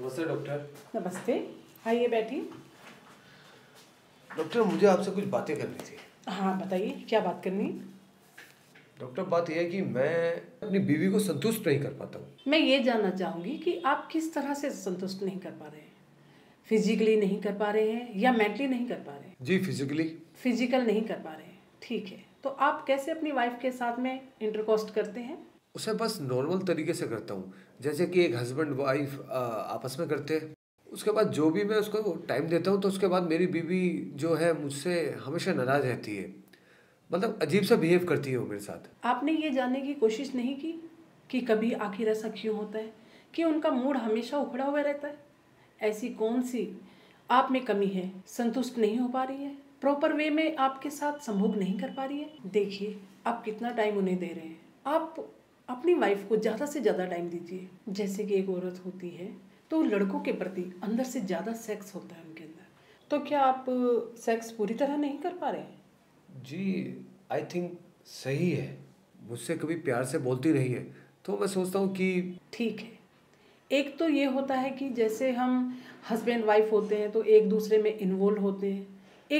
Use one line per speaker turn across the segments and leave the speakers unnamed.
नमस्ते डॉक्टर।
नमस्ते, आइए बैठिए।
डॉक्टर मुझे आपसे कुछ बातें करनी थी।
हाँ बताइए, क्या बात करनी है?
डॉक्टर बात यह है कि मैं अपनी बीवी को संतुष्ट नहीं कर पाता हूँ।
मैं ये जानना चाहूँगी कि आप किस तरह से संतुष्ट नहीं कर पा रहे हैं। फिजिकली नहीं कर पा रहे हैं या मेंटली नहीं कर पा रहे हैं?
जी फिजिकली।
फिजिकल नहीं कर पा रहे हैं, ठीक है। तो आप कैसे अपनी वाइफ के साथ में इंटरकोस्ट करते हैं?
उसे बस नॉर्मल तरीके से करता हूँ, जैसे कि एक हस्बैंड वाइफ आपस में करते हैं। उसके बाद जो भी मैं उसको टाइम देता हूँ तो उसके बाद मेरी बीवी जो है मुझसे हमेशा नाराज़ रहती है। मतलब अजीब सा बिहेव करती है वो मेरे साथ।
आपने ये जानने की कोशिश नहीं की कि कभी आखिर ऐसा क्यों होता है कि उनका मूड हमेशा उखड़ा हुआ रहता है? ऐसी कौन सी आप में कमी है, संतुष्ट नहीं हो पा रही है, प्रॉपर वे में आपके साथ संभोग नहीं कर पा रही है? देखिए, आप कितना टाइम उन्हें दे रहे हैं। आप अपनी वाइफ को ज़्यादा से ज़्यादा टाइम दीजिए। जैसे कि एक औरत होती है तो लड़कों के प्रति अंदर से ज़्यादा सेक्स होता है उनके अंदर। तो क्या आप सेक्स पूरी तरह नहीं कर पा रहे हैं?
जी आई थिंक सही है। मुझसे कभी प्यार से बोलती रही है तो मैं सोचता हूँ कि
ठीक है। एक तो ये होता है कि जैसे हम हस्बैंड वाइफ होते हैं तो एक दूसरे में इन्वॉल्व होते हैं,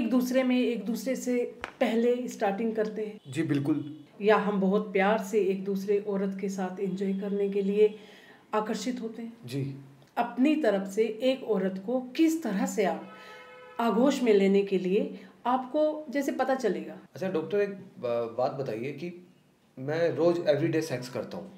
एक दूसरे से पहले स्टार्टिंग करते हैं,
जी बिल्कुल।
या हम बहुत प्यार से एक दूसरे औरत के साथ एंजॉय करने के लिए आकर्षित होते हैं।
जी
अपनी तरफ से एक औरत को किस तरह से आप आगोश में लेने के लिए आपको जैसे पता चलेगा।
अच्छा डॉक्टर एक बात बताइए कि मैं रोज़ एवरीडे सेक्स करता हूँ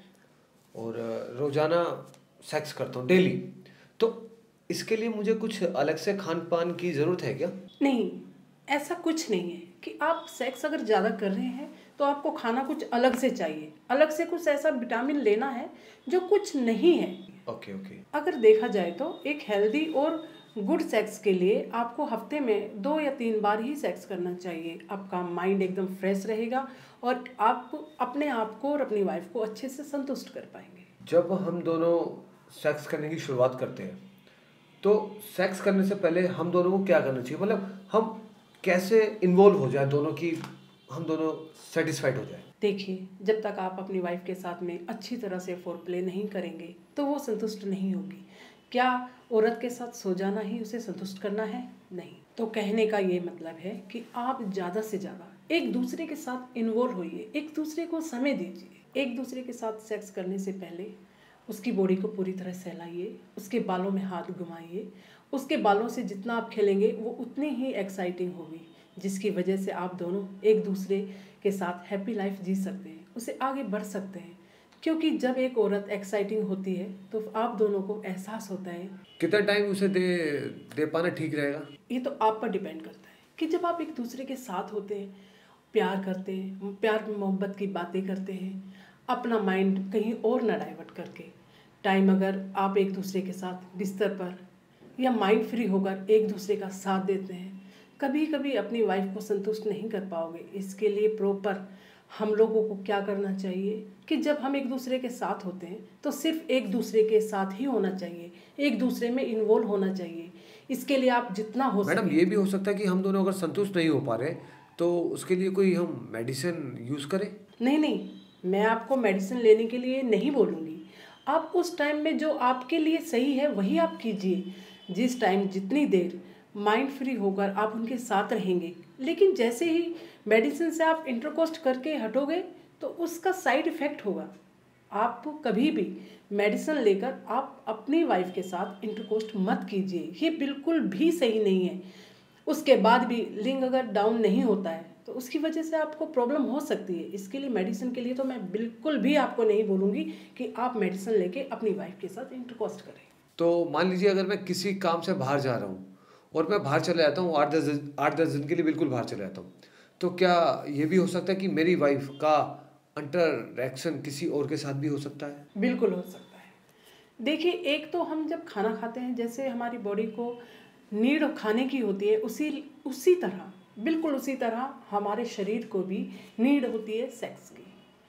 और रोज़ाना सेक्स करता हूँ डेली। तो इसके लिए मुझे कुछ अलग से खान पान की ज़रूरत है क्या?
नहीं, ऐसा कुछ नहीं है कि आप सेक्स अगर ज़्यादा कर रहे हैं तो आपको खाना कुछ अलग से चाहिए, अलग से कुछ ऐसा विटामिन लेना है जो कुछ नहीं है।
Okay okay.
अगर देखा जाए तो एक हेल्दी और गुड सेक्स के लिए आपको हफ्ते में 2 या 3 बार ही सेक्स करना चाहिए। आपका माइंड एकदम फ्रेश रहेगा और आप अपने आप को और अपनी वाइफ को अच्छे से संतुष्ट कर पाएंगे।
जब हम दोनों सेक्स करने की शुरुआत करते हैं तो सेक्स करने से पहले हम दोनों को क्या करना चाहिए? मतलब हम कैसे इन्वॉल्व हो जाए दोनों की, हम दोनों सेटिस्फाइड हो जाए।
देखिए, जब तक आप अपनी वाइफ के साथ में अच्छी तरह से फोर प्ले नहीं करेंगे तो वो संतुष्ट नहीं होगी। क्या औरत के साथ सो जाना ही उसे संतुष्ट करना है? नहीं। तो कहने का ये मतलब है कि आप ज़्यादा से ज़्यादा एक दूसरे के साथ इन्वॉल्व होइए, एक दूसरे को समय दीजिए। एक दूसरे के साथ सेक्स करने से पहले उसकी बॉडी को पूरी तरह सहलाइए, उसके बालों में हाथ घुमाइए। उसके बालों से जितना आप खेलेंगे वो उतनी ही एक्साइटिंग होगी, जिसकी वजह से आप दोनों एक दूसरे के साथ हैप्पी लाइफ जी सकते हैं, उसे आगे बढ़ सकते हैं। क्योंकि जब एक औरत एक्साइटिंग होती है तो आप दोनों को एहसास होता है।
कितना टाइम उसे दे दे पाना ठीक रहेगा?
ये तो आप पर डिपेंड करता है कि जब आप एक दूसरे के साथ होते हैं, प्यार करते हैं, प्यार मोहब्बत की बातें करते हैं, अपना माइंड कहीं और ना डाइवर्ट करके, टाइम अगर आप एक दूसरे के साथ बिस्तर पर या माइंड फ्री होकर एक दूसरे का साथ देते हैं, कभी कभी अपनी वाइफ को संतुष्ट नहीं कर पाओगे। इसके लिए प्रॉपर हम लोगों को क्या करना चाहिए कि जब हम एक दूसरे के साथ होते हैं तो सिर्फ एक दूसरे के साथ ही होना चाहिए, एक दूसरे में इन्वॉल्व होना चाहिए। इसके लिए आप जितना हो
मैडम
सके।
ये भी हो सकता है कि हम दोनों अगर संतुष्ट नहीं हो पा रहे तो उसके लिए कोई हम मेडिसिन यूज़ करें?
नहीं नहीं, मैं आपको मेडिसिन लेने के लिए नहीं बोलूँगी। आप उस टाइम में जो आपके लिए सही है वही आप कीजिए। जिस टाइम जितनी देर माइंड फ्री होकर आप उनके साथ रहेंगे, लेकिन जैसे ही मेडिसिन से आप इंटरकोस्ट करके हटोगे तो उसका साइड इफ़ेक्ट होगा। आप कभी भी मेडिसिन लेकर आप अपनी वाइफ के साथ इंटरकोस्ट मत कीजिए, ये बिल्कुल भी सही नहीं है। उसके बाद भी लिंग अगर डाउन नहीं होता है तो उसकी वजह से आपको प्रॉब्लम हो सकती है। इसके लिए मेडिसिन के लिए तो मैं बिल्कुल भी आपको नहीं बोलूँगी कि आप मेडिसिन लेके अपनी वाइफ के साथ इंटरकोस्ट करें।
तो मान लीजिए अगर मैं किसी काम से बाहर जा रहा हूँ और मैं बाहर चले जाता हूँ 8-10 दिन के लिए, बिल्कुल बाहर चले जाता हूँ, तो क्या ये भी हो सकता है कि मेरी वाइफ का इंटरैक्शन किसी और के साथ भी हो सकता है?
बिल्कुल हो सकता है। देखिए, एक तो हम जब खाना खाते हैं, जैसे हमारी बॉडी को नीड खाने की होती है, उसी उसी तरह, बिल्कुल उसी तरह हमारे शरीर को भी नीड होती है सेक्स की।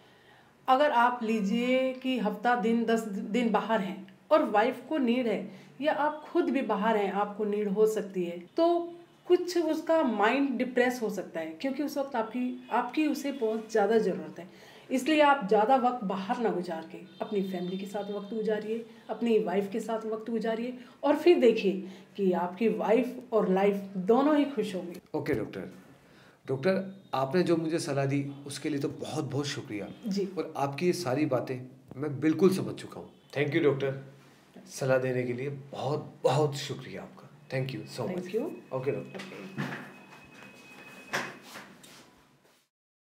अगर आप लीजिए कि हफ्ता दिन 10 दिन बाहर हैं और वाइफ को नीड है, या आप खुद भी बाहर हैं आपको नीड हो सकती है, तो कुछ उसका माइंड डिप्रेस हो सकता है, क्योंकि उस वक्त आपकी आपकी उसे बहुत ज़्यादा ज़रूरत है। इसलिए आप ज़्यादा वक्त बाहर ना गुजार के अपनी फैमिली के साथ वक्त गुजारिए, अपनी वाइफ के साथ वक्त गुजारिए, और फिर देखिए कि आपकी वाइफ और लाइफ दोनों ही खुश होंगे।
Okay doctor. डॉक्टर, आपने जो मुझे सलाह दी उसके लिए तो बहुत बहुत शुक्रिया।
जी।
और आपकी ये सारी बातें मैं बिल्कुल समझ चुका हूँ। थैंक यू डॉक्टर, सलाह देने के लिए बहुत बहुत शुक्रिया आपका। Thank you so much.
Thank you.
Okay doctor.